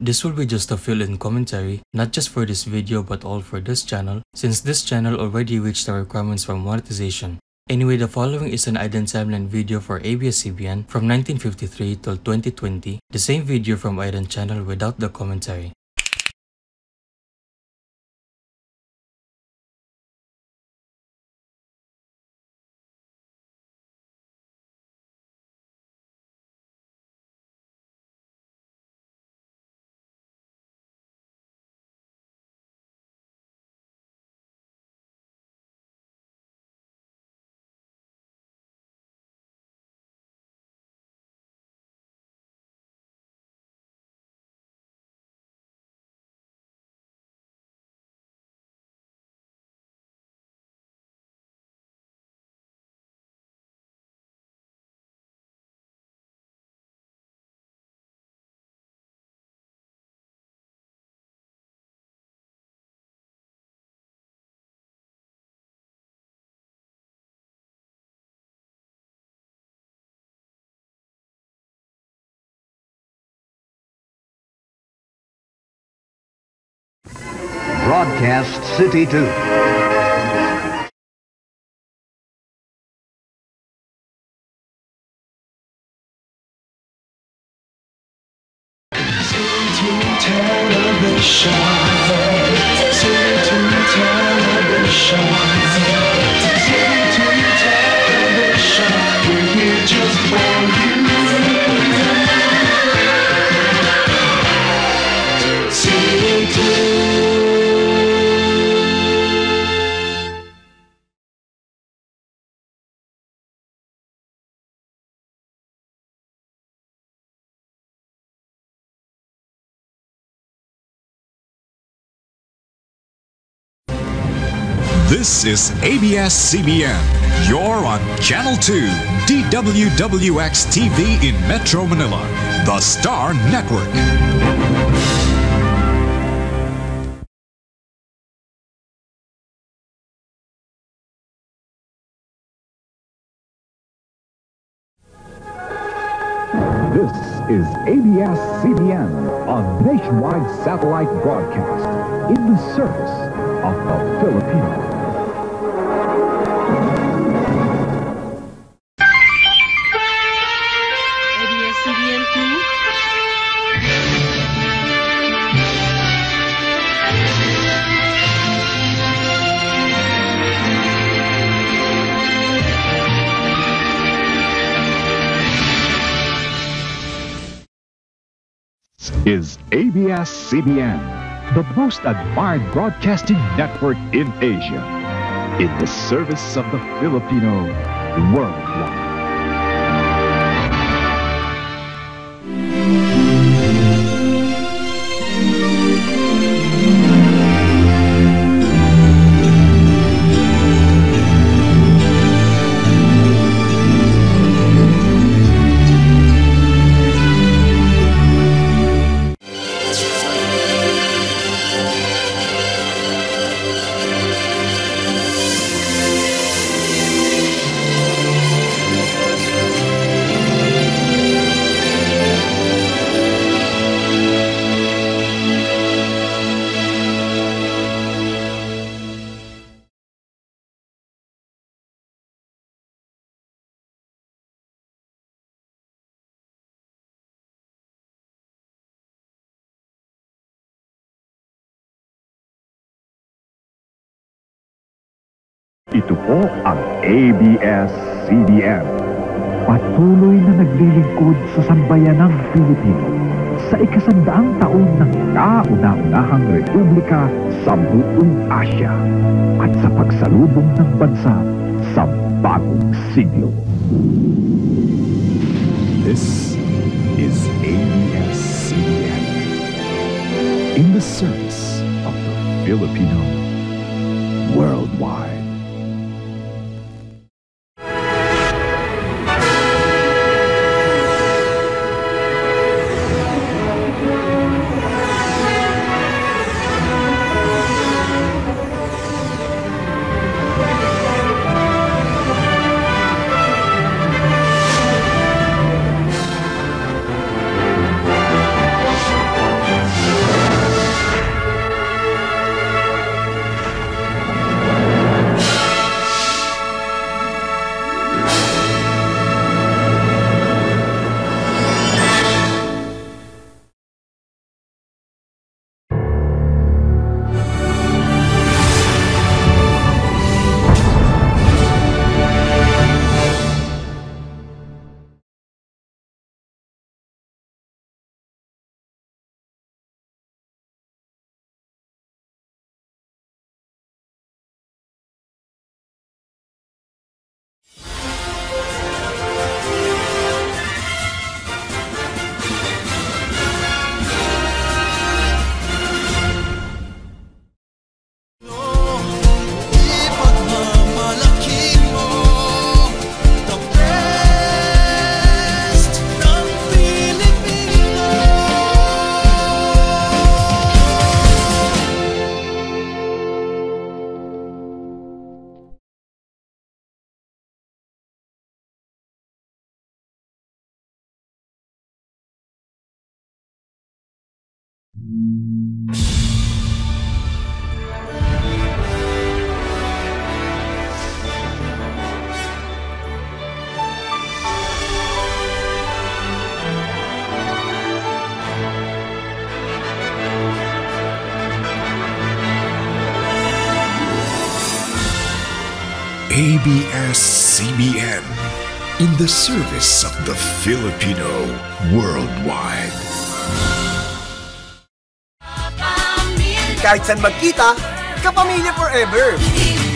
This will be just a fill-in commentary, not just for this video but all for this channel, since this channel already reached the requirements for monetization. Anyway, the following is an ident timeline video for ABS-CBN from 1953 till 2020, the same video from ident channel without the commentary. Broadcast City 2. This is ABS-CBN. You're on Channel 2, DZAQ-TV in Metro Manila, the Star Network. This is ABS-CBN on nationwide satellite broadcast in the service of the Philippine. ABS-CBN 2. Is ABS-CBN, the most admired broadcasting network in Asia, in the service of the Filipino worldwide. Ito po ang ABS-CBN. Patuloy na naglilingkod sa sambayanang Pilipino sa ikasandaang taon ng kauna-unahang republika sa buong Asya at sa pagsalubong ng bansa sa bagong siglo. This is ABS-CBN in the service of the Filipino worldwide. ABS-CBN, in the service of the Filipino worldwide. Kahit saan magkita, kapamilya forever.